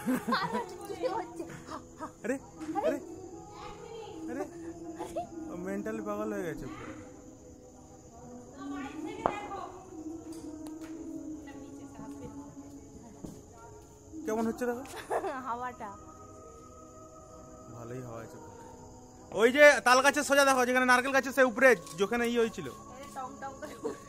আরে আরে আরে মেন্টালি পাগল হয়ে গেছে। কেমন হচ্ছে দেখো হাওয়াটা, ভালোই হাওয়া আছে। ওই যে তাল গাছের সোজা দেখো যেখানে নারকেল গাছের সে উপরে যেখানে হয়েছিল। টং টং করে